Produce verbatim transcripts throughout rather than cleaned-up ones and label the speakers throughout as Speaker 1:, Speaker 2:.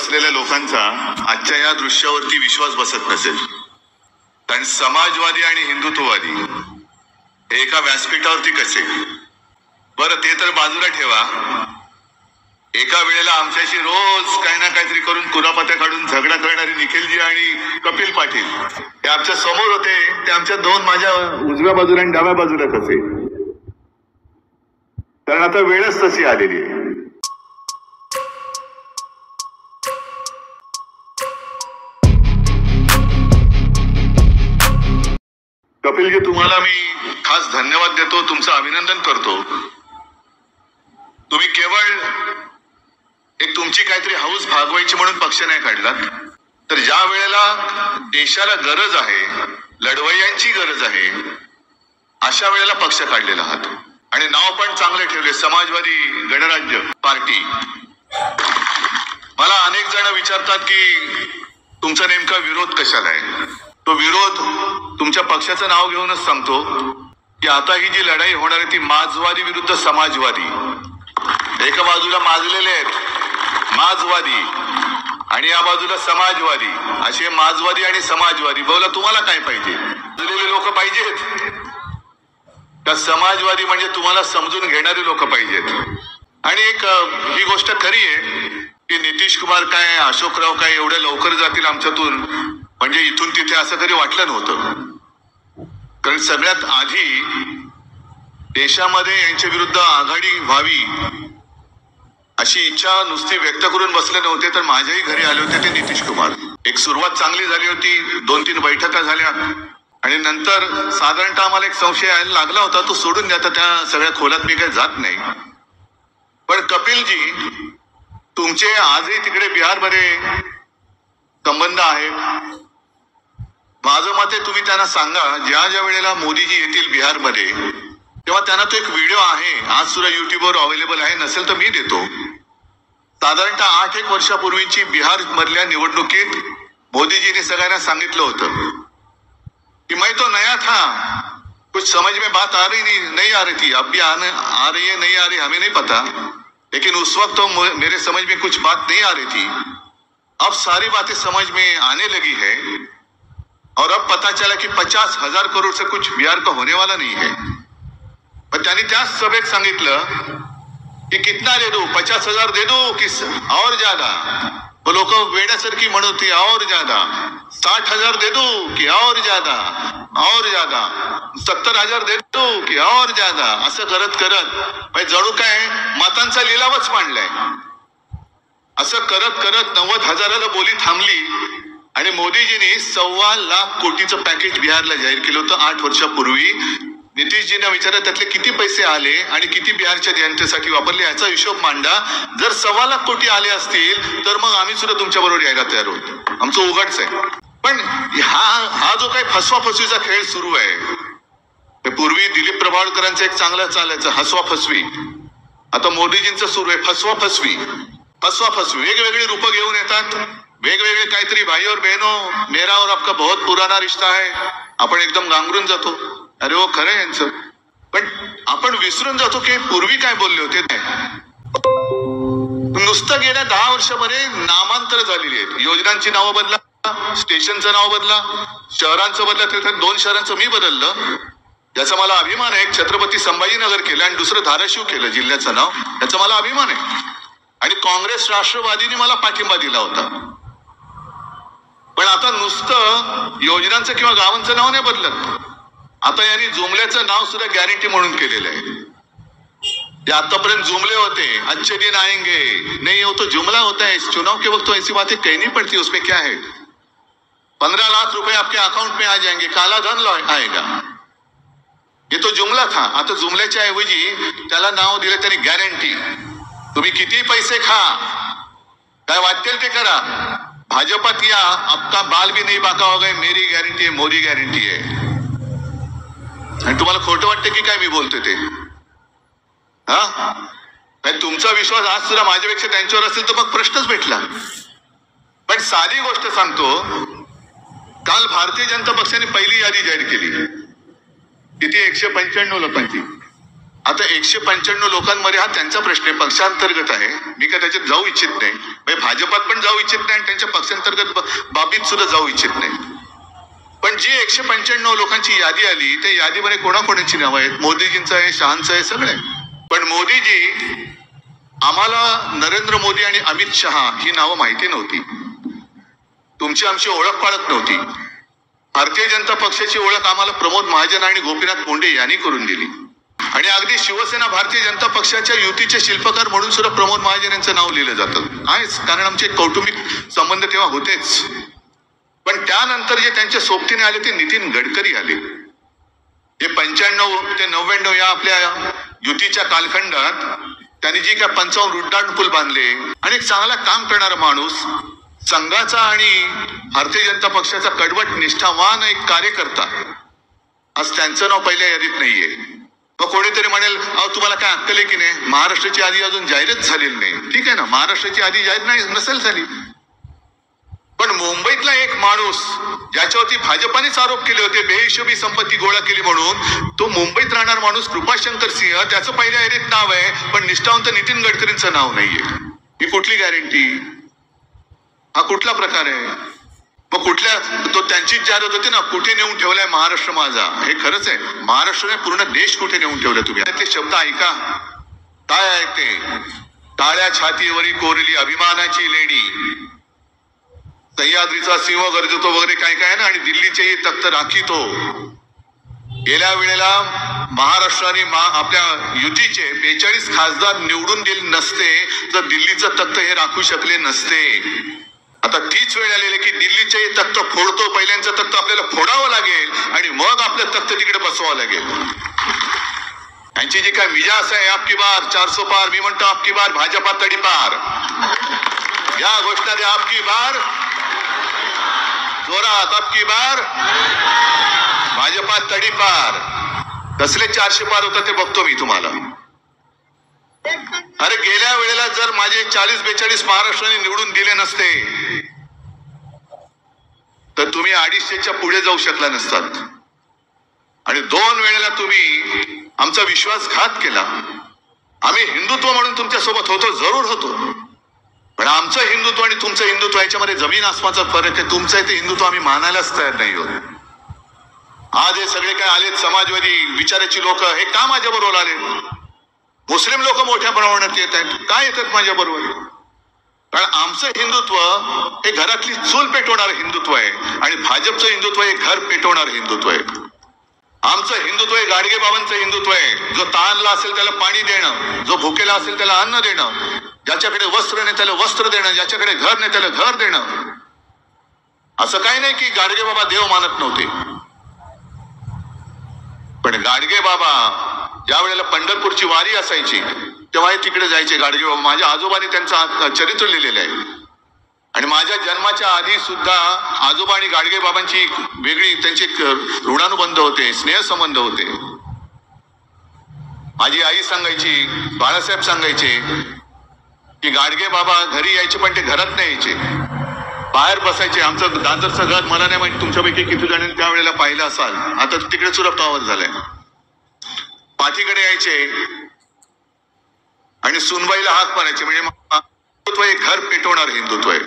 Speaker 1: बसलेल्या लोकांचा आजच्या या दृश्यावरती विश्वास बसत नसेल, कारण समाजवादी आणि हिंदुत्ववादी हे एका व्यासपीठावरती कसे? बरं, ते तर बाजूला ठेवा. एका वेळेला आमच्याशी रोज काही ना काहीतरी करून कुरापत्या काढून झगडा करणारे निखिलजी आणि कपिल पाटील हे आमच्या समोर होते. ते आमच्या दोन माझ्या उजव्या बाजूला आणि डाव्या बाजूला कसे? कारण आता वेळच तशी आलेली आहे. कपिलजी, तुम्हाला मी खास धन्यवाद देतो, तुमचं अभिनंदन करतो. तुम्ही केवळ एक तुमची काहीतरी हौस भागवायची म्हणून पक्ष नाही काढला, तर ज्या वेळेला देशाला गरज आहे, लढवय्यांची गरज आहे, अशा वेळेला पक्ष काढलेला आहात. आणि नाव पण चांगले ठेवले, समाजवादी गणराज्य पार्टी. मला अनेक जण विचारतात की तुमचा नेमका विरोध कशाला आहे. तो विरोध तुमच्या पक्षाचं नाव घेऊनच सांगतो की आता ही जी लढाई होणार आहे ती माजवादी विरुद्ध समाजवादी. एका बाजूला माजलेले आहेत माजवादी आणि या बाजूला समाजवादी. असे माजवादी आणि समाजवादी. बोला, तुम्हाला काय पाहिजे? माजलेले लोक पाहिजेत का समाजवादी म्हणजे तुम्हाला समजून घेणारे लोक पाहिजेत? आणि एक ही गोष्ट खरी आहे की नितीश कुमार काय, अशोकराव काय एवढ्या लवकर जातील आमच्यातून, म्हणजे इथून तिथे असं कधी वाटलं नव्हतं. कारण सगळ्यात आधी देशामध्ये यांच्या विरुद्ध आघाडी व्हावी अशी इच्छा नुसती व्यक्त करून बसले नव्हते, तर माझ्याही घरी आले होते ते नितीश कुमार. एक सुरुवात चांगली झाली होती, दोन तीन बैठका झाल्या आणि नंतर साधारणतः आम्हाला एक संशय यायला लागला होता. तो सोडून द्या, त्या सगळ्या खोलात मी काही जात नाही. पण कपिलजी, तुमचे आजही तिकडे बिहारमध्ये संबंध आहेत. माझं मत आहे, तुम्ही त्यांना सांगा ज्या ज्या वेळेला मोदीजी येतील बिहारमध्ये तेव्हा त्यांना तो एक व्हिडिओ आहे, आज सुद्धा युट्यूबवर अवेलेबल आहे, नसेल तर मी देतो. साधारणतः आठ एक वर्षापूर्वीची बिहार मधल्या निवडणुकीत मोदीजीने सगळ्यांना सांगितलं होतं कि मैं तो नया था, कुछ समझ में बात आ रही नहीं नहीं आ रही थी, अब भी आने आ रही है नहीं आ रही हमें नहीं पता, लेकिन उस वक्त तो मेरे समझ में कुछ बात नहीं आ रही थी. अब सारी बातें समझ में आने लगी है और अब पता चला कि पचास हजार करोड़ से कुछ बिहार का होने वाला नहीं है. पण त्यांनी त्याच सभेत सांगितलं की कितना दे दो, पचास हजार दे दो कि और ज्यादा. वो लोक वेड्यासारखी म्हणत होती और ज्यादा. साठ हजार दे दो कि और ज्यादा और ज्यादा. सत्तर हजार दे दो कि और ज्यादा. असं करत करत जणू काय मतांचा लिलावच मांडलाय. असं करत करत नव्वद हजाराला बोली थांबली आणि मोदीजींनी सव्वा लाख कोटीचं पॅकेज बिहारला जाहीर केलं होतं आठ वर्षापूर्वी. नितीशजींना विचारलं त्यातले किती पैसे आले आणि किती बिहारच्या जनतेसाठी वापरले याचा हिशोब मांडा. जर सव्वा लाख कोटी आले असतील तर मग आम्ही सुद्धा तुमच्या बरोबर यायला तयार होतो, आमचं उघडच आहे. पण हा हा जो काही फसवा फसवीचा खेळ सुरू आहे, पूर्वी दिलीप प्रभावळकरांचा एक चांगला चालायचं हसवा फसवी, आता मोदीजींचं सुरू आहे फसवा फसवी. फसवा फसवी वेगवेगळी रूपं घेऊन येतात, वेगवेगळे काहीतरी भाई और बहनों मेरा और आपका बहुत पुराना रिश्ता है. आपण एकदम गांगरून जातो, अरे हो खरं यांचं. पण आपण विसरून जातो की पूर्वी काय बोलले होते. नुसतं गेल्या दहा वर्षामध्ये नामांतर झालेली आहेत. योजनांची नावं बदला, स्टेशनचं नाव बदला, शहरांचं बदला. तिथे दोन शहरांचं मी बदललं, याचा मला अभिमान आहे. छत्रपती संभाजीनगर केलं आणि दुसरं धाराशिव केलं जिल्ह्याचं नाव, याचा मला अभिमान आहे. आणि काँग्रेस राष्ट्रवादीने मला पाठिंबा दिला होता. पण आता नुसतं योजनांचं किंवा गावांचं नाव नाही बदलत. आता यांनी जुमल्याचं नाव सुद्धा गॅरंटी म्हणून केलेलं आहे. ते आतापर्यंत जुमले होते, अच्छे दिन आएंगे, नहीं वो तो जुमला होता है. चुनाव के वक्त तो ऐसी बातें कहनी पड़ती है, उसमें क्या है. पंद्रह लाख रुपए आपके अकाउंट में आ जाएंगे, काला धन आएगा, ये तो जुमला था. आता जुमल्याच्या ऐवजी त्याला नाव दिलं त्यांनी गॅरंटी. तुम्ही किती पैसे खा, काय वाटेल ते करा, भाजपात या, आपका बाल भी नहीं बाका होगा, मेरी गॅरंटी आहे, मोदी गॅरंटी आहे. आणि तुम्हाला खोटं वाटतं की काय मी बोलतोय ते? हा, तुमचा विश्वास आज सुद्धा माझ्यापेक्षा त्यांच्यावर असेल तर मग प्रश्नच भेटला. पण साधी गोष्ट सांगतो, काल भारतीय जनता पक्षाने पहिली यादी जाहीर केली. किती? एकशे पंच्याण्णव लोकांची. आता एकशे पंच्याण्णव लोकांमध्ये हा त्यांचा प्रश्न आहे, पक्षांतर्गत आहे. मी काय त्याच्यात जाऊ इच्छित नाही. म्हणजे भाजपात पण जाऊ इच्छित नाही आणि त्यांच्या पक्षांतर्गत बाबीत सुद्धा जाऊ इच्छित नाही. पण जी एकशे पंच्याण्णव लोकांची यादी आली त्या यादीमध्ये कोणाकोणाची नावं आहेत? मोदीजींचं आहे, शहांचं आहे, सगळे. पण मोदीजी, आम्हाला नरेंद्र मोदी आणि अमित शहा ही नावं माहिती नव्हती. तुमची आमची ओळख पाळत नव्हती. भारतीय जनता पक्षाची ओळख आम्हाला प्रमोद महाजन आणि गोपीनाथ मुंडे यांनी करून दिली. आणि अगदी शिवसेना भारतीय जनता पक्षाच्या युतीचे शिल्पकार म्हणून सुद्धा प्रमोद महाजन यांचं नाव लिहिलं जातं. आहेच, कारण आमचे कौटुंबिक संबंध तेव्हा होतेच. पण त्यानंतर जे त्यांच्या सोबतीने आले ते नितीन गडकरी आले. हे पंच्याण्णव ते नव्याण्णव या आपल्या युतीच्या कालखंडात त्यांनी जी काय पंचावन्न उड्डाण पूल बांधले आणि एक चांगला काम करणारा माणूस, संघाचा आणि भारतीय जनता पक्षाचा कडवट निष्ठावान एक कार्यकर्ता, आज त्यांचं नाव पहिल्या यादीत नाहीये. मग कोणीतरी म्हणेल, अहो तुम्हाला काय अक्कल आहे की नाही, महाराष्ट्राची यादी अजून जाहीरच झालेली नाही. ठीक आहे ना, महाराष्ट्राची यादी जाहीर नाही नसेल झाली, पण मुंबईतला एक माणूस ज्याच्यावरती भाजपानेच आरोप केले होते बेहिशोबी संपत्ती गोळा केली म्हणून, तो मुंबईत राहणार माणूस कृपाशंकर सिंह, त्याचं पहिल्या यादीत नाव आहे पण निष्ठावंत नितीन गडकरींचं नाव नाहीये. ही कुठली गॅरंटी? हा कुठला प्रकार आहे? मग कुठल्या, तो त्यांचीच जाहिरात होती ना, कुठे नेऊन ठेवलाय महाराष्ट्र माझा. हे खरंच आहे, महाराष्ट्राने पूर्ण देश कुठे नेऊन ठेवलाय तुम्ही. ते शब्द ऐका, काय आहे ते? टाळ्या छातीवरी कोरली अभिमानाची लेणी, सह्याद्रीचा सिंह गरजतो वगैरे काय काय ना, आणि दिल्लीचे तख्त राखीतो. गेल्या वेळेला महाराष्ट्राने आपल्या युतीचे बेचाळीस खासदार निवडून दिले नसते तर दिल्लीचं तख्त हे राखू शकले नसते. आता तीच वेळ आलेली की दिल्लीचे तख्त फोडतो, पहिल्यांचं तख्त आपल्याला फोडावं लागेल आणि मग आपलं तख्त तिकडे बसवावं लागेल. यांची जी काय मिजाज आहे, आपकी बार चारसो पार, मी म्हणतो आपकी बार भाजपा तडीपार. या घोषणाने आपकी बार जोरात, आपकी बार भाजपा तडीपार. कसले चारशे पार होतं ते बघतो मी तुम्हाला. अरे गेल्या वेळेला जर माझे चाळीस बेचाळीस महाराष्ट्राने निवडून दिले नसते तर तुम्ही अडीचशेच्या पुढे जाऊ शकला नसतात. आणि दोन वेळेला तुम्ही आमचा विश्वासघात केला. आम्ही हिंदुत्व म्हणून तुमच्या सोबत होतो, जरूर होतो, पण आमचं हिंदुत्व आणि तुमचं हिंदुत्व याच्यामध्ये जमीन आसमानचा फरक आहे. तुमचं आहे ते हिंदुत्व आम्ही मानायलाच तयार नाही होत. आज हे सगळे काय आलेत समाजवादी विचाराची लोक, हे का माझ्या बरोबर आले? मुस्लिम लोक मोठ्या प्रमाणात येत आहेत, काय येतात माझ्या बरोबर? कारण आमचं हिंदुत्व हे घरातली चूल पेटवणारं हिंदुत्व आहे आणि भाजपचं हिंदुत्व हे घर पेटवणारं हिंदुत्व आहे. आमचं हिंदुत्व हे गाडगे बाबांचं हिंदुत्व आहे. जो तहानला असेल त्याला पाणी देणं, जो भुकेला असेल त्याला अन्न देणं, ज्याच्याकडे वस्त्र नाही त्याला वस्त्र देणं, ज्याच्याकडे घर नाही त्याला घर देणं. असं काही नाही की गाडगे बाबा देव मानत नव्हते, पण गाडगे बाबा ज्या वेळेला पंढरपूरची वारी असायची तेव्हा तिकडे जायचे गाडगे बाबा. माझ्या आजोबांनी त्यांचं चरित्र लिहिलेलं आहे आणि माझ्या जन्माच्या आधी सुद्धा आजोबा आणि गाडगे बाबांची वेगळी त्यांचे ऋणानुबंध होते, स्नेहसंबंध होते. माझी आई सांगायची, बाळासाहेब सांगायचे की गाडगे बाबा घरी यायचे पण ते घरात नाही यायचे, बाहेर बसायचे. आमचं दादरचं घर मला नाही माहिती तुमच्यापैकी किती जणांनी त्यावेळेला पाहिलं असाल, आता तिकडे सुद्धा टॉवर झालंय. पाठीकडे यायचे आणि सुनबाईला हाक मारायचे. म्हणजे हिंदुत्व हे घर पेटवणार हिंदुत्व आहे.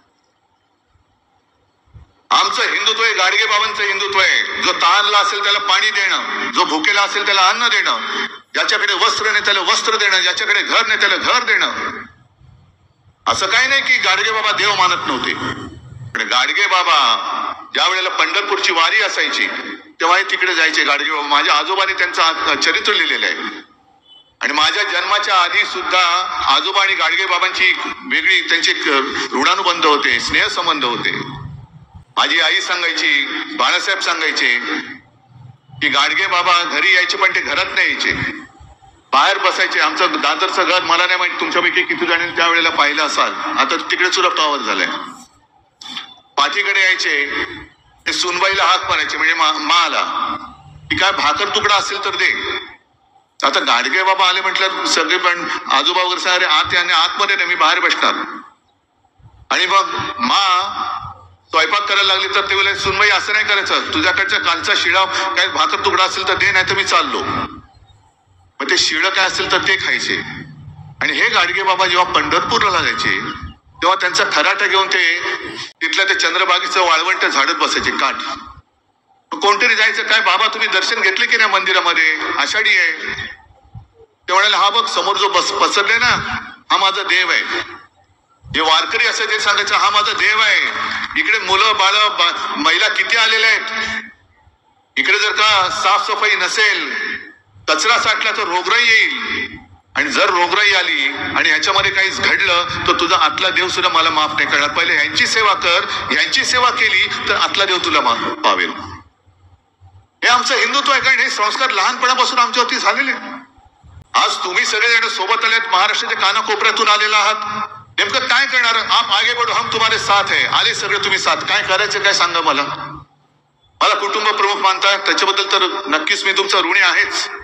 Speaker 1: आमचं हिंदुत्व हे गाडगे बाबांचं हिंदुत्व आहे. जो तहानला असेल त्याला पाणी देणं, जो भुकेला असेल त्याला अन्न देणं, ज्याच्याकडे वस्त्र नाही त्याला वस्त्र देणं, ज्याच्याकडे घर नाही त्याला घर देणं. असं काही नाही की गाडगे बाबा देव मानत नव्हते, पण गाडगे बाबा ज्या वेळेला पंढरपूरची वारी असायची तेव्हा तिकडे जायचे गाडगे बाबा. माझ्या आजोबांनी त्यांचं चरित्र लिहिलेलं आहे आणि माझ्या जन्माच्या आधी सुद्धा आजोबा आणि गाडगे बाबांची वेगळी त्यांचे ऋणानुबंध होते, स्नेहसंबंध होते. माझी आई सांगायची, बाळासाहेब सांगायचे की गाडगे बाबा घरी यायचे पण ते घरात नाही यायचे, बाहेर बसायचे. आमचं दादरचं घर मला नाही माहिती तुमच्यापैकी किती जणांनी त्यावेळेला पाहिलं असाल, आता तिकडे सुद्धा टॉवर झालंय. पाठीकडे यायचे, सुनबाईला हाक मारायचे. म्हणजे माला की काय भाकर तुकडा असेल तर दे. आता गाडगे बाबा आले म्हटलं सगळे पण आजोबा वगैरे सांगले आत आणि आतमध्ये नाही, मी बाहेर बसणार. आणि मग मा स्वयंपाक करायला लागली तर ते बोले सुनबाई असं नाही करायचं, तुझ्याकडच्या कालचा शिळा काय भाकर तुकडा असेल तर दे, नाही तर मी चाललो. मग ते शिळं काय असेल तर ते खायचे. आणि हे गाडगे बाबा जेव्हा पंढरपूरला जायचे तेव्हा त्यांचा खराटा घेऊन ते तिथल्या ते चंद्रबागेचं वाळवंट झाडत बसायचे काठ. कोणतरी जायचं, काय बाबा तुम्ही दर्शन घेतले की नाही मंदिरामध्ये, आषाढी आहे. ते म्हणाले हा बघ समोर जो बस पसरले ना हा माझा देव आहे. जे वारकरी असं ते सांगायचं हा माझा देव आहे. इकडे मुलं बाळ महिला किती आलेल्या आहेत. इकडे जर का साफसफाई नसेल, कचरा साठला तर रोगराई येईल. आणि जर रोगराई आली आणि ह्याच्यामध्ये काहीच घडलं तर तुझा आतला देव सुद्धा मला माफ नाही करणार. पहिले ह्यांची सेवा कर, ह्यांची सेवा केली तर आतला देव तुला माफ पावेल. हे आमचं हिंदुत्व आहे. कारण हे संस्कार लहानपणापासून आमच्यावरती झालेले. आज तुम्ही सगळेजण सोबत आलेत, महाराष्ट्राच्या कानाकोपऱ्यातून आलेला आहात. नेमकं काय करणार. आप आगे बढो, हम तुम्हारे साथ है. आले सगळे तुम्ही साथ. काय करायचं काय सांगा मला. मला कुटुंब प्रमुख मानताय त्याच्याबद्दल तर नक्कीच मी तुमचा ऋणी आहेच.